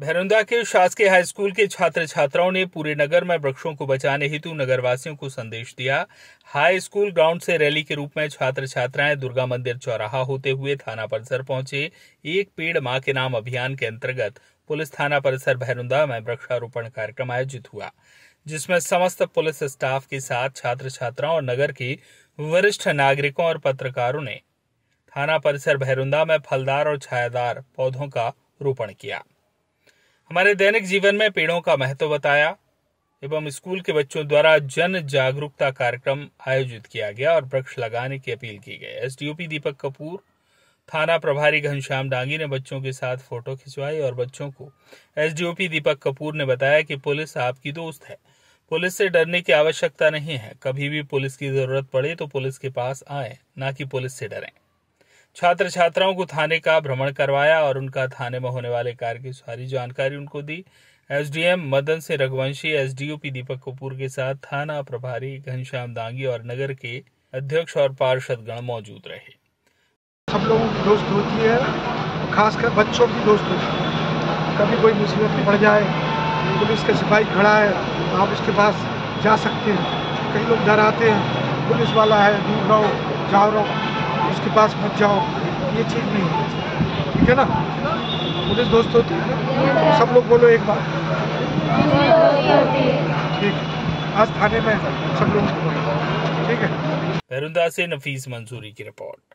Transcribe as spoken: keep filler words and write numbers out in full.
भैरुंदा के शासकीय high school के छात्र छात्राओं ने पूरे नगर में वृक्षों को बचाने हेतु नगरवासियों को संदेश दिया। हाई स्कूल ग्राउंड से रैली के रूप में छात्र छात्राएं दुर्गा मंदिर चौराहा होते हुए थाना परिसर पहुंचे। एक पेड़ मां के नाम अभियान के अंतर्गत पुलिस थाना परिसर भैरुंदा में वृक्षारोपण कार्यक्रम आयोजित हुआ, जिसमें समस्त पुलिस स्टाफ के साथ छात्र छात्राओं और नगर के वरिष्ठ नागरिकों और पत्रकारों ने थाना परिसर भैरुंदा में फलदार और छायादार पौधों का रोपण किया। हमारे दैनिक जीवन में पेड़ों का महत्व बताया एवं स्कूल के बच्चों द्वारा जन जागरूकता कार्यक्रम आयोजित किया गया और वृक्ष लगाने की अपील की गई। एसडीओपी दीपक कपूर, थाना प्रभारी घनश्याम डांगी ने बच्चों के साथ फोटो खिंचवाई और बच्चों को एसडीओपी दीपक कपूर ने बताया कि पुलिस आपकी दोस्त है, पुलिस से डरने की आवश्यकता नहीं है। कभी भी पुलिस की जरूरत पड़े तो पुलिस के पास आए, ना कि पुलिस से डरें। छात्र छात्राओं को थाने का भ्रमण करवाया और उनका थाने में होने वाले कार्य की सारी जानकारी उनको दी। एसडीएम मदन सिंह रघुवंशी, एसडीओपी दीपक कपूर के साथ थाना प्रभारी घनश्याम दांगी और नगर के अध्यक्ष और पार्षद गण मौजूद रहे। सब लोगों की दोस्त होती है, खासकर बच्चों की दोस्त होती है। कभी कोई मुसीबत में पड़ जाए, पुलिस का सिपाही खड़ा है, आप उसके पास जा सकते हैं। कई लोग डराते हैं, पुलिस वाला है, दूर रहो, जाओ रहो, उसके पास मत जाओ, ये चीज़ नहीं है, ठीक है ना। पुलिस दोस्त होती है, सब लोग बोलो एक बार, ठीक है। आज थाने में सब लोग, ठीक है। भैरुंदा से नफीस मंसूरी की रिपोर्ट।